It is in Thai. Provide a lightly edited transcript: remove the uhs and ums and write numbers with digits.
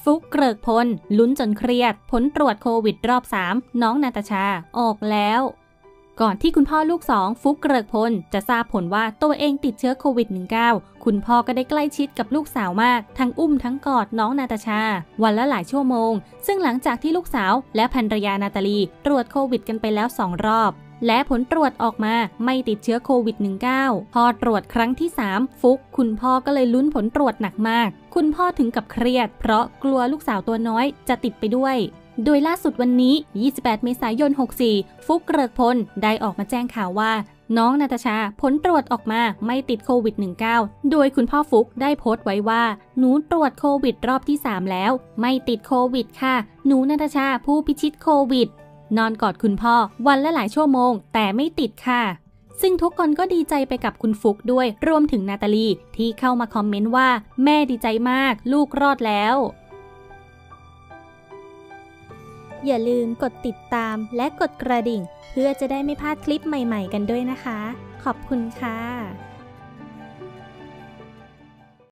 ฟุกเกริกพลลุ้นจนเครียดผลตรวจโควิดรอบ3น้องนาตาชาออกแล้วก่อนที่คุณพ่อลูก2ฟุกเกริกพลจะทราบผลว่าตัวเองติดเชื้อโควิด -19 คุณพ่อก็ได้ใกล้ชิดกับลูกสาวมากทั้งอุ้มทั้งกอดน้องนาตาชาวันละหลายชั่วโมงซึ่งหลังจากที่ลูกสาวและภรรยานาตาลีตรวจโควิดกันไปแล้ว2รอบและผลตรวจออกมาไม่ติดเชื้อโควิด -19 พอตรวจครั้งที่3ฟุกคุณพ่อก็เลยลุ้นผลตรวจหนักมากคุณพ่อถึงกับเครียดเพราะกลัวลูกสาวตัวน้อยจะติดไปด้วยโดยล่าสุดวันนี้28เมษายน64ฟุกเกริกพลได้ออกมาแจ้งข่าวว่าน้องนาตาชาผลตรวจออกมาไม่ติดโควิด -19 โดยคุณพ่อฟุกได้โพสต์ไว้ว่าหนูตรวจโควิดรอบที่3แล้วไม่ติดโควิดค่ะหนูนาตาชาผู้พิชิตโควิดนอนกอดคุณพ่อวันละหลายชั่วโมงแต่ไม่ติดค่ะซึ่งทุกคนก็ดีใจไปกับคุณฟุกด้วยรวมถึงนาตาลีที่เข้ามาคอมเมนต์ว่าแม่ดีใจมากลูกรอดแล้วอย่าลืมกดติดตามและกดกระดิ่งเพื่อจะได้ไม่พลาดคลิปใหม่ๆกันด้วยนะคะขอบคุณค่ะ